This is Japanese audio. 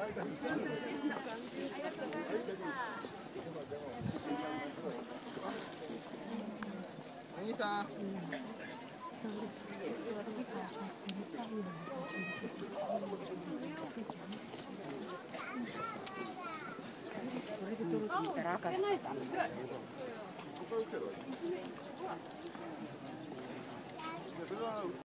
兄さん。 それで取るって言ったらあかん。